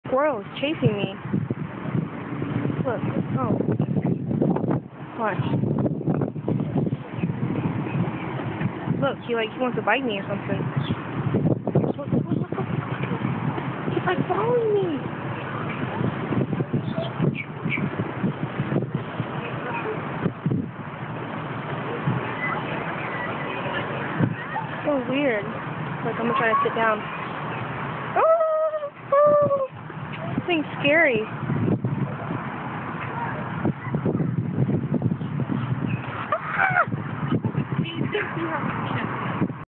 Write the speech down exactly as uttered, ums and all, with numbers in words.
Squirrel is chasing me. Look. Oh. Watch. Look, he like he wants to bite me or something. Look, look, look, look, look. He's like following me. So weird. Like I'm gonna try to sit down. Oh, oh. This thing's scary.